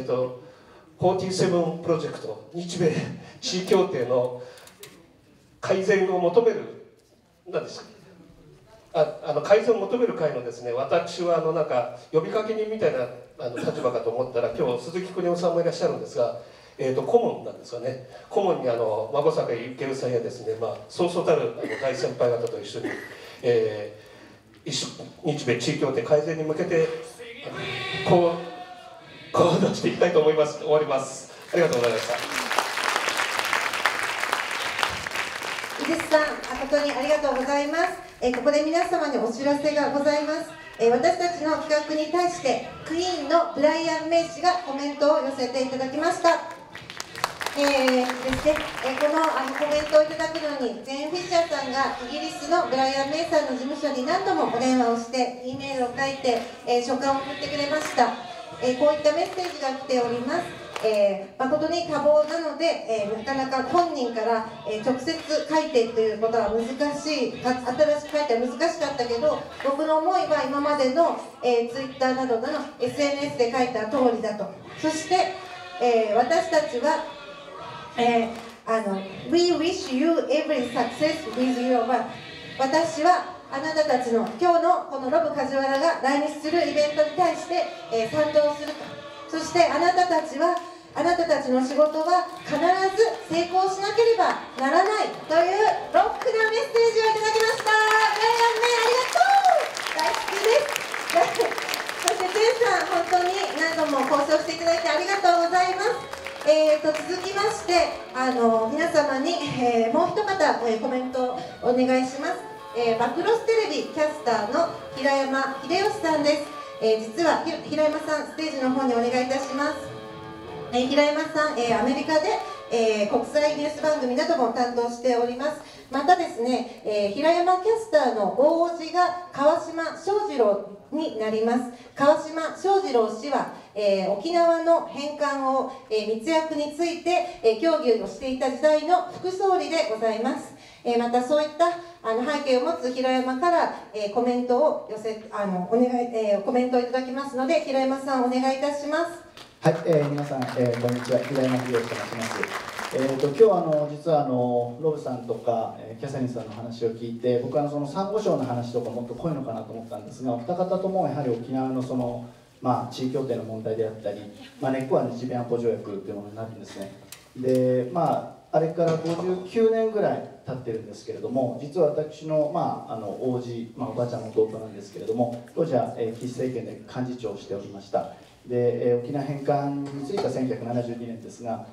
。47プロジェクト日米地位協定の改善を求める何ですか改善を求める会のですね、私はなんか呼びかけ人みたいな立場かと思ったら今日鈴木邦夫さんもいらっしゃるんですが、顧問なんですよね。顧問に孫坂ゆけるさんやですね、そうそうたる大先輩方と一緒に、日米地位協定改善に向けて行動していきたいと思います。終わります。ありがとうございました。 井筒さん、誠にありがとうございます。ここで皆様にお知らせがございます。私たちの企画に対してクイーンのブライアン・メイ氏がコメントを寄せていただきました。ですね、このコメントをいただくのにジェーン・フィッシャーさんがイギリスのブライアン・メイさんの事務所に何度もお電話をして E メールを書いて、書簡を送ってくれました。こういったメッセージが来ております。誠に多忙なので、なかなか本人から、直接書いてということは難しい、新しく書いては難しかったけど、僕の思いは今までの、Twitter などの SNS で書いた通りだと。そして、私たちはWe wish you every success with your work。 私はあなたたちの今日のこのロブ梶原が来日するイベントに対して、賛同すると。そしてあなたたちの仕事は必ず成功しなければならないというロックなメッセージをいただきました。ブライアン・メイ、ありがとう、大好きですそしてジェンさん、本当に何度も交渉していただいてありがとうございます。続きまして皆様に、もう一方、コメントをお願いします。バクロステレビキャスターの平山秀義さんです。実は平山さん、ステージの方にお願いいたします。平山さん、アメリカで、国際ニュース番組なども担当しております。またですね、平山キャスターの大叔父が川島翔二郎になります。川島翔二郎氏は、沖縄の返還を、密約について、協議をしていた時代の副総理でございます。またそういった背景を持つ平山から、コメントをコメントをいただきますので、平山さんお願いいたします。 はい、皆さん、こんにちは、平山秀義と申します。今日実はロブさんとかキャサリンさんの話を聞いて、僕はそのサンゴ礁の話とかもっと濃いのかなと思ったんですが、お二方ともやはり沖縄のその、地位協定の問題であったり、根っこは日米安保条約というものになるんですね。で、あれから59年ぐらい経ってるんですけれども、実は私の、王子、おばあちゃんの弟なんですけれども、当時は岸政権で幹事長をしておりました。で、沖縄返還については1972年ですが、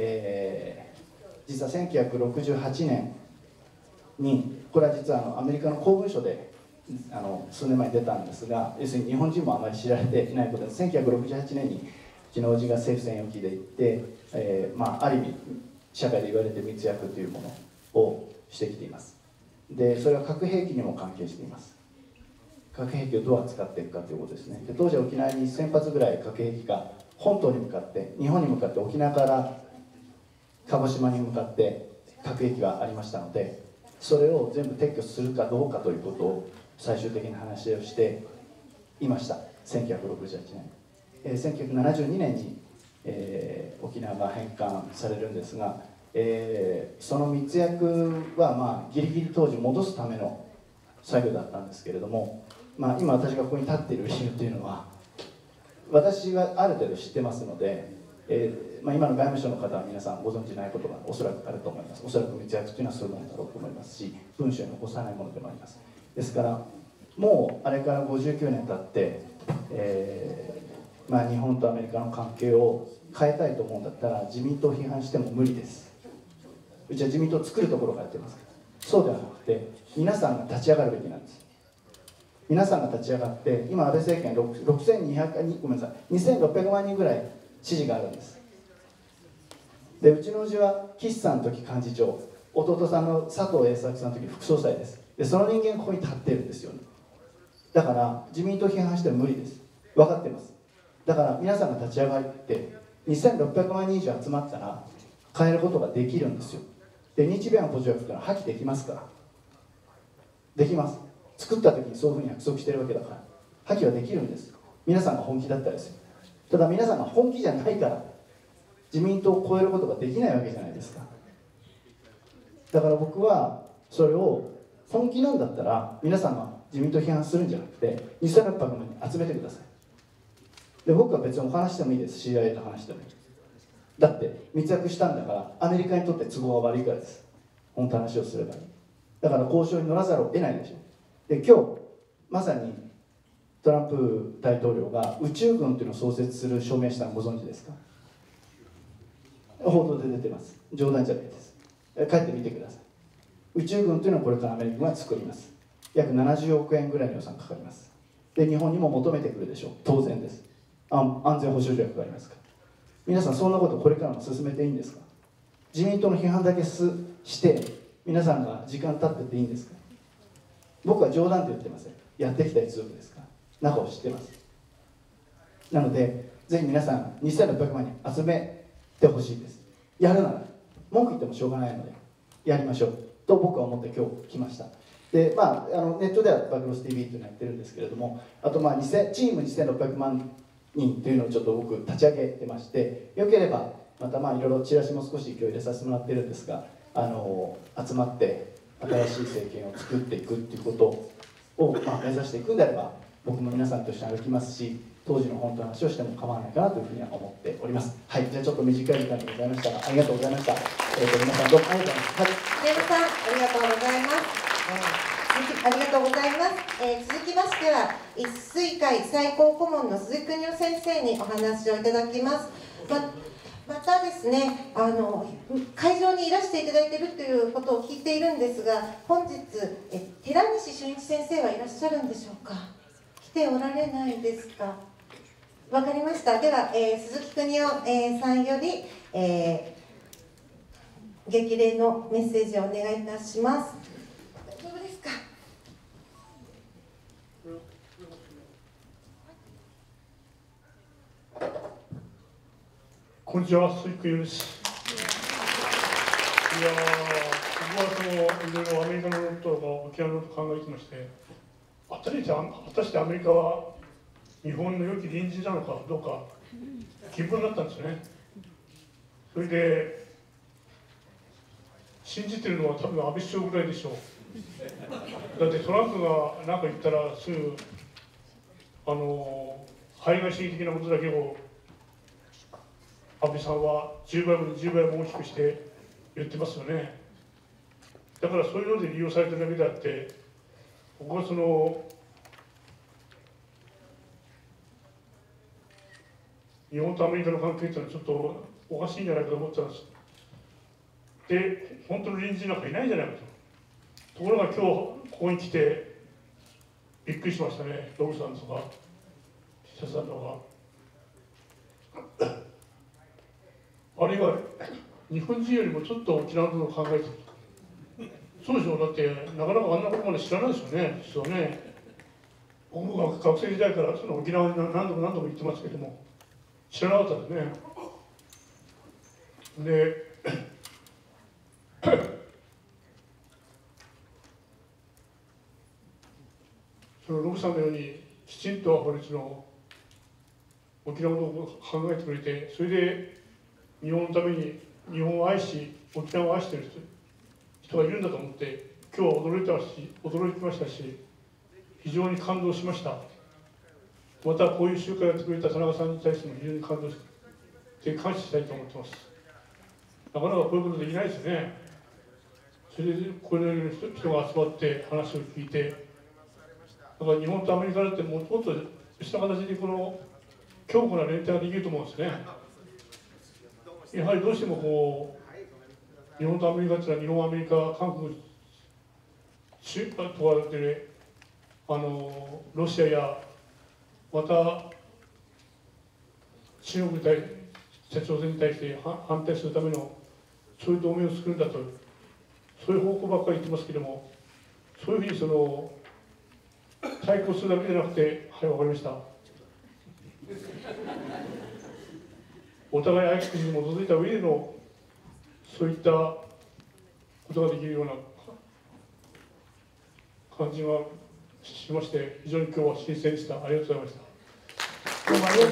実は1968年に、これは実はアメリカの公文書で数年前に出たんですが、要するに日本人もあまり知られていないことです。1968年にうちの叔父が政府専用機で行って、ある意味社会で言われて密約というものをしてきています。でそれは核兵器にも関係しています。核兵器をどう扱っていくかということですね。で当時沖縄に1000発ぐらい核兵器が本島に向かって日本に向かって沖縄から鹿児島に向かって核兵器がありましたので、それを全部撤去するかどうかということを最終的に話し合いをしていました。1968年、1972年に、沖縄が返還されるんですが、その密約はギリギリ当時戻すための作業だったんですけれども、今私がここに立っている理由というのは私がある程度知ってますので、今の外務省の方は皆さんご存じないことがおそらくあると思います。おそらく密約というのはそういうものだろうと思いますし、文書に残さないものでもあります。ですからもうあれから59年経って、日本とアメリカの関係を変えたいと思うんだったら自民党を批判しても無理です。うちは自民党を作るところからやってますから。そうではなくて皆さんが立ち上がるべきなんです。皆さんが立ち上がって、今安倍政権2600万人ぐらい支持があるんです。でうちの叔父は岸さんの時幹事長、弟さんの佐藤栄作さんの時副総裁です。でその人間がここに立ってるんですよね。だから自民党批判しても無理です。分かってます。だから皆さんが立ち上がって2600万人以上集まったら変えることができるんですよ。で日米安保条約というのは破棄できますから。できます。作った時にそういうふうに約束してるわけだから破棄はできるんです。皆さんが本気だったらですよ。ただ皆さんが本気じゃないから自民党を超えることができないわけじゃないですか。だから僕はそれを本気なんだったら皆さんが自民党批判するんじゃなくて2600万人集めてください。で僕は別にお話してもいいです。 CIA と話してもいい。だって密約したんだからアメリカにとって都合が悪いからです。本当話をすればいい。だから交渉に乗らざるを得ないでしょ。で今日まさにトランプ大統領が宇宙軍というのを創設する証明したのご存知ですか？報道で出てます。冗談じゃないです。帰ってみてください。宇宙軍というのはこれからアメリカが作ります。約70億円ぐらいの予算かかります。で日本にも求めてくるでしょう。当然です。安全保障条約がありますから。皆さんそんなことこれからも進めていいんですか？自民党の批判だけして皆さんが時間経ってていいんですか？僕は冗談で言ってません。やってきた一族ですから中を知ってます。なのでぜひ皆さん2600万人集めてほしいです。やるなら文句言ってもしょうがないのでやりましょうと僕は思って今日来ました。でネットではバグロス TV というのをやってるんですけれども、あとチーム2600万人というのをちょっと僕立ち上げてまして、よければまたいろいろチラシも少し今日入れさせてもらってるんですが、集まって新しい政権を作っていくっていうことを、目指していくんであれば僕も皆さんと一緒に歩きますし、当時の本当の話をしても構わないかなというふうには思っております。はい、じゃあちょっと短い時間でございましたがありがとうございました。皆さんどうもありがとうございます。はい、 宮本さんありがとうございます。ありがとうございます。続きましては一水会最高顧問の鈴木邦夫先生にお話をいただきます。またですね、会場にいらしていただいているということを聞いているんですが、本日寺西俊一先生はいらっしゃるんでしょうか？来ておられないですか？わかりました。では、鈴木邦夫、さんより、激励のメッセージをお願いいたします。大丈夫ですか？ こんにちは、鈴木邦夫です。僕はいろいろアメリカのこととか沖縄のことを考えてまして、果たしてアメリカは日本の良き隣人なのかどうか疑問になったんですね。それで信じてるのは多分安倍首相ぐらいでしょう。だってトランプが何か言ったらすぐ排外主義的なことだけを安倍さんは10倍も20倍も大きくして言ってますよね。だからそういうので利用されてるだけであって、僕は日本とアメリカの関係っていうのはちょっとおかしいんじゃないかと思ってたんです。で、本当の隣人なんかいないんじゃないかと。ところが今日ここに来てびっくりしましたね。ロブさんとか記者さんとか。あるいは日本人よりもちょっと沖縄のことを考えてる。そうでしょう。だってなかなかあんなことまで知らないですよね。実はね。僕が学生時代から沖縄に何度も行ってますけども知らなかったですね。でロブさんのようにきちんと法律の沖縄のことを考えてくれて、それで日本のために日本を愛し沖縄を愛している人がいるんだと思って今日は驚きましたし、非常に感動しました。またこういう集会をやってくれた田中さんに対しても非常に感動して感謝したいと思ってます。なかなかこういうことできないですよね。それでこれのような人が集まって話を聞いて、だから日本とアメリカだってもっとした形でこの強固な連帯ができると思うんですね。やはりどうしても日本とアメリカっていうのは日本、アメリカ、韓国、中国とかで、ロシアやまた中国に対して北朝鮮に対して反対するためのそういう同盟を作るんだと、そういう方向ばっかり言ってますけども、そういうふうに対抗するだけじゃなくて、はい、わかりました。お互い愛国に基づいた上でのそういったことができるような感じがしまして、非常に今日は新鮮でした。ありがとうございました。 どうもありがとう。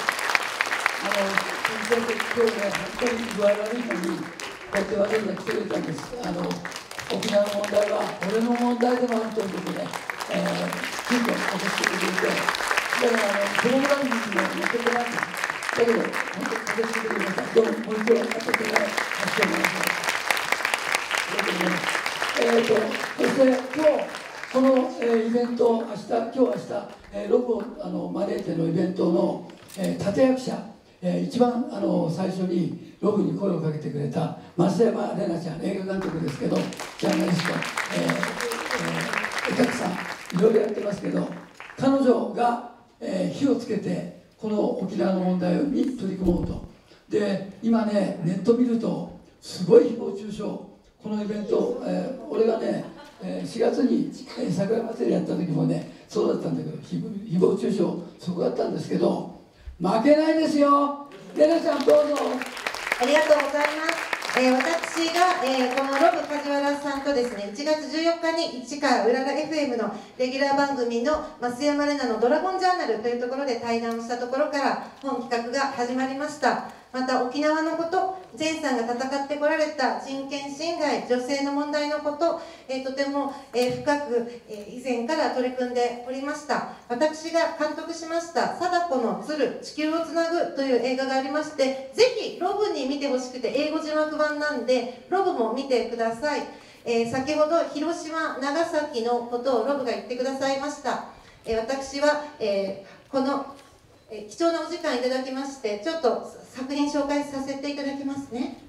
今日ね、本当に具合悪いのに、こうやってわざわざ来てくれたんです。沖縄の問題は俺の問題でもあるということで、急遽お越ししてくれて、だからプログラムにも載せてないんです。だけど、本当にお越ししてくれました。どうも、もう一度、あとでしてお願いします。ありがとうございます。そして今日、 この、イベント、今日明日、ロブを招いてのイベントの、立役者、一番最初にロブに声をかけてくれた増山玲奈ちゃん、映画監督ですけど、ジャーナリスト、絵描きさん、いろいろやってますけど、彼女が、火をつけてこの沖縄の問題に取り組もうと。で今ね、ネット見るとすごい誹謗中傷、このイベント、俺がね、4月に桜祭りやった時もねそうだったんだけど、誹謗中傷すごかったんですけど、負けないですよ。レナちゃんどうぞ。 ありがとうございます。私が、このロブ梶原さんとですね、1月14日に市川うらら FM のレギュラー番組の増山玲奈のドラゴンジャーナルというところで対談をしたところから本企画が始まりました。また沖縄のこと、前さんが戦ってこられた人権侵害、女性の問題のこと、とても、深く、以前から取り組んでおりました。私が監督しました貞子の鶴、地球をつなぐという映画がありまして、ぜひロブに見てほしくて、英語字幕版なんでロブも見てください。先ほど広島、長崎のことをロブが言ってくださいました。私は、この貴重なお時間いただきまして、ちょっと作品紹介させていただきますね。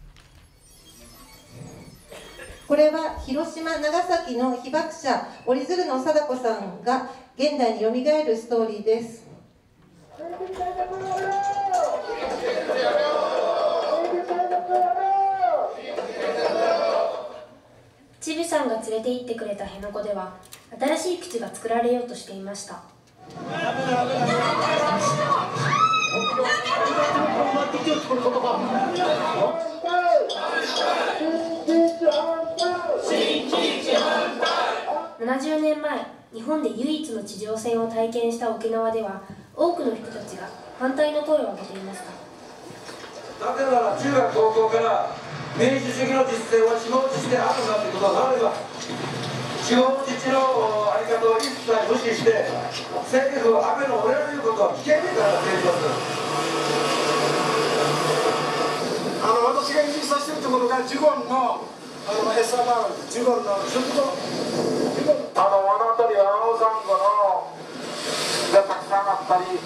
これは広島、長崎の被爆者折鶴の貞子さんが現代によみがえるストーリーです。 ちびさんが連れて行ってくれた辺野古では新しい基地が作られようとしていました。70年前、日本で唯一の地上戦を体験した沖縄では多くの人たちが反対の声を上げていました。 なぜなら中学高校から民主主義の実践は自問自してあるんだということがなれば、自問自治の在り方を一切無視して政府安倍の俺らということは危険だから言っています。 私が指さしているところがジュゴンの餌場、ジュゴンの食堂、あの辺りは青サンゴのがたくさんあったり。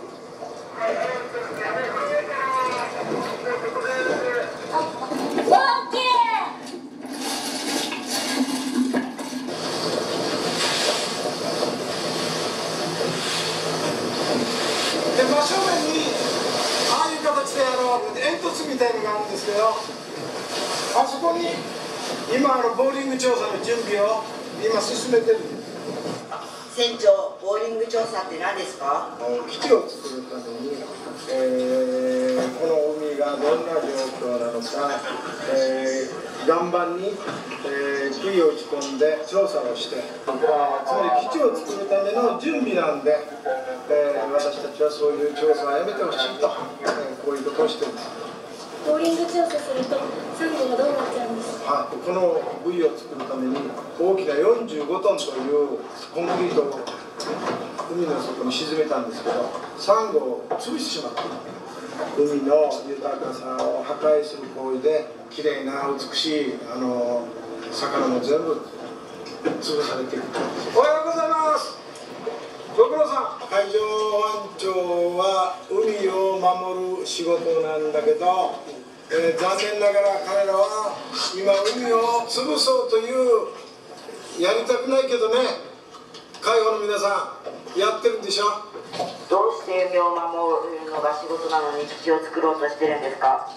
で真正面にああいう形で煙突みたいのがあるんですけど、あそこに今ボーリング調査の準備を今進めてる。 船長、ボーリング調査って何ですか？ 基地を作るために、この海がどんな状況なのか、岩盤に、杭を打ち込んで調査をして、つまり基地を作るための準備なんで、私たちはそういう調査はやめてほしいと、こういうことをしています。 ボーリング調査するとサンゴがどうなっちゃうんですか？ はい、このブイを作るために大きな45トンというコンクリートを海の底に沈めたんですけど、サンゴを潰してしまった。海の豊かさを破壊する行為できれいな美しい魚も全部潰されていく。おはようございます。ご苦労さん。海上保安庁は海を守る仕事なんだけど、残念ながら彼らは今海を潰そうというやりたくないけどね、海保の皆さんやってるんでしょ。 どうして海を守るのが仕事なのに基地を作ろうとしてるんですか？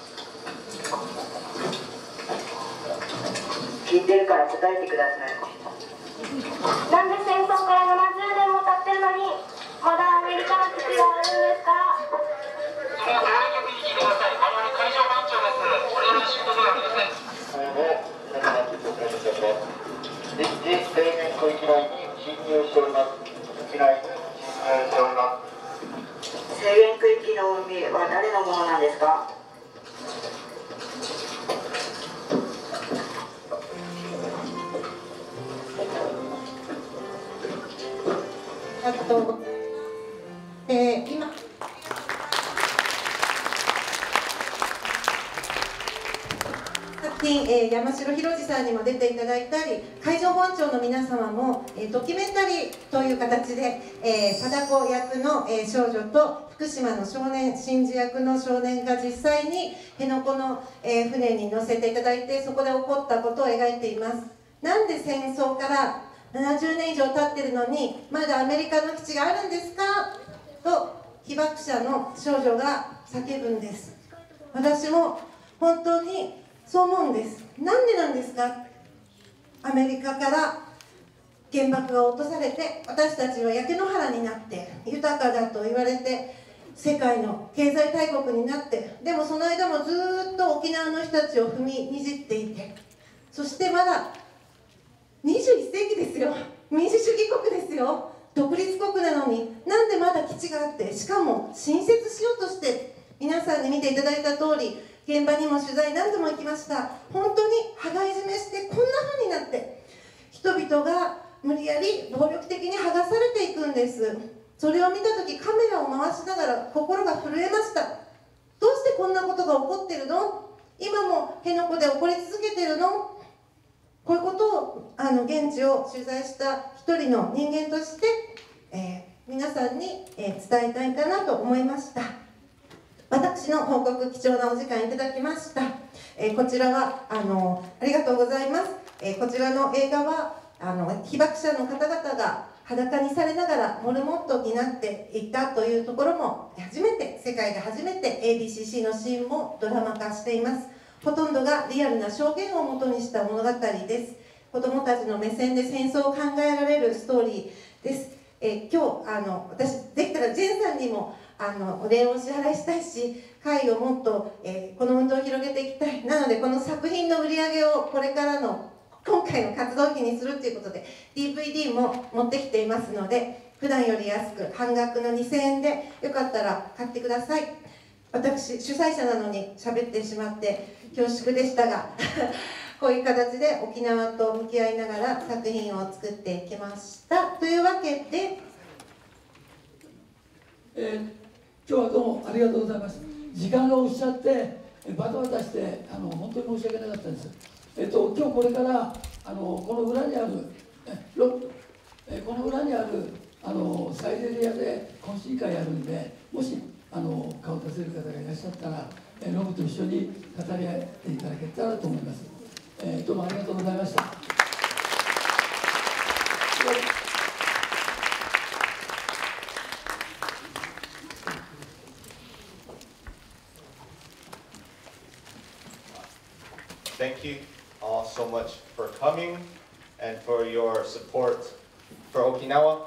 聞いてるから答えてください。 なんで戦争から70年も経ってるのにまだアメリカの基地があるんですか？ それは大局に聞いてください。我々海上保安庁です。我々の仕事ではありません。 臨時制限区域内に侵入しております。域内に侵入しております。 制限区域の海は誰のものなんですか？ 今作品、 山城宏二さんにも出ていただいたり、海上保安庁の皆様も、ドキュメンタリーという形で、貞子役の、少女と福島の少年、真珠役の少年が実際に辺野古の、船に乗せていただいて、そこで起こったことを描いています。なんで戦争から70年以上経ってるのにまだアメリカの基地があるんですかと被爆者の少女が叫ぶんです。私も本当にそう思うんです。なんでなんですか。アメリカから原爆が落とされて、私たちは焼け野原になって豊かだと言われて世界の経済大国になって、でもその間もずっと沖縄の人たちを踏みにじっていて、そしてまだ21世紀ですよ。民主主義国ですよ。独立国なのになんでまだ基地があって、しかも新設しようとして、皆さんに見ていただいた通り現場にも取材何度も行きました。本当に羽交い締めしてこんな風になって人々が無理やり暴力的に剥がされていくんです。それを見た時カメラを回しながら心が震えました。どうしてこんなことが起こってるの？今も辺野古で起こり続けてるの？こういうことを現地を取材した一人の人間として、皆さんに、伝えたいかなと思いました。私の報告、貴重なお時間いただきました。こちらはありがとうございます。こちらの映画は被爆者の方々が裸にされながらモルモットになっていったというところも世界で初めて ABCC のシーンもドラマ化しています。ほとんどがリアルな証言をもとにした物語です。子どもたちの目線で戦争を考えられるストーリーです。今日私できたらジェンさんにもお礼をお支払いしたいし、会をもっと、この運動を広げていきたい。なのでこの作品の売り上げをこれからの今回の活動費にするということで DVD も持ってきていますので、普段より安く半額の2000円でよかったら買ってください。私主催者なのに喋ってしまって恐縮でしたがこういう形で沖縄と向き合いながら作品を作っていきましたというわけで、 今日はどうもありがとうございます。時間が押しちゃってバタバタして本当に申し訳なかったです。今日これからこの裏にあるサイゼリヤで懇親会やるんで、もし顔出せる方がいらっしゃったらロブと一緒に語り合っていただけたらと思います。どうもありがとうございました。 Thank you all so much for coming and for your support for Okinawa.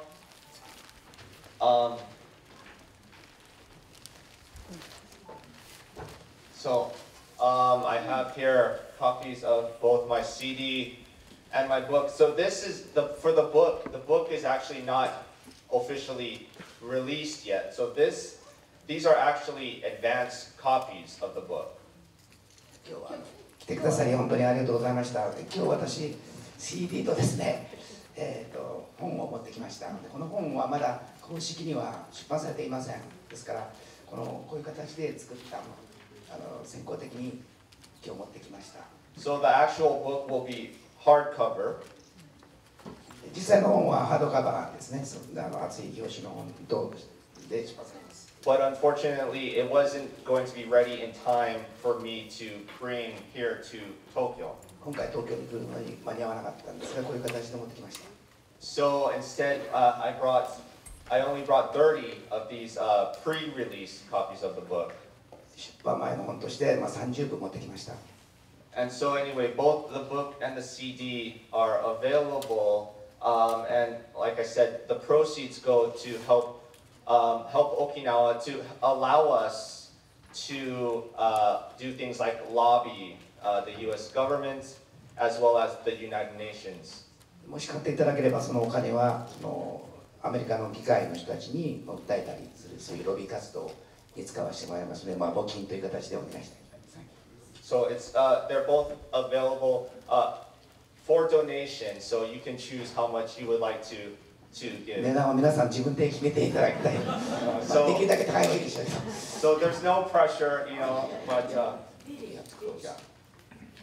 I have here copies of both my CD and my book. So this is for the book. The book is actually not officially released yet. So these are actually advanced copies of the book. 来てくださり本当にありがとうございました。今日私 CD とですね、本を持ってきました。この本はまだ公式には出版されていません。ですからこういう形で作った先行的に今日持ってきました。 So the actual book will be hardcover. 実際の本はハードカバーですね。厚い表紙の本とで出版されます。 But unfortunately, it wasn't going to be ready in time for me to bring here to Tokyo. 今回東京に来るのに間に合わなかったんですが、こういう形で持ってきました。 So instead, I only brought 30 of these pre-release copies of the book. 出版前の本として30部持ってきました。 And so anyway, both the book and the CD are available. And like I said, the proceeds go to help Okinawa to allow us to do things like lobby the U.S. government as well as the United Nations. もし買っていただければそのお金はアメリカの議会の人たちに訴えたりするそういうロビー活動に使わせてもらいますので、募金という形でお願いしたいと思います。 So they're both available for donation. So you can choose how much you would like to give. 値段は皆さん自分で決めていただきたい。できるだけ高い方がいいでしょう。 So there's no pressure, but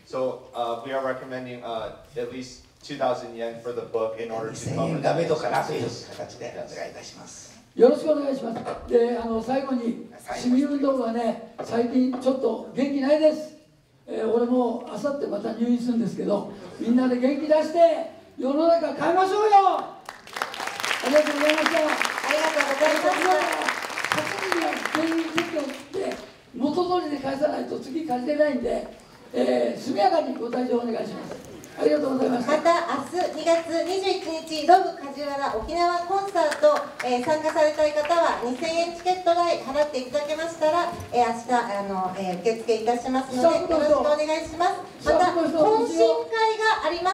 So we are recommending at least 2,000 yen for the book in order to 2000 come. 円がめどかなという形でお願いいたします。 よろしくお願いします。で、最後に市民運動がね、最近ちょっと元気ないです。俺もあさってまた入院するんですけど、みんなで元気出して世の中変えましょうよ。ありがとうございました。 ありがとうございました。 100人が全員撤去って元通りで返さないと次借りれないんで、速やかにご退場お願いします。ありがとうございました。 また明日2月21日ロブ梶原沖縄コンサート、参加されたい方は2000円チケット代払っていただけましたら、明日受付いたしますのでよろしくお願いします。また懇親会があります。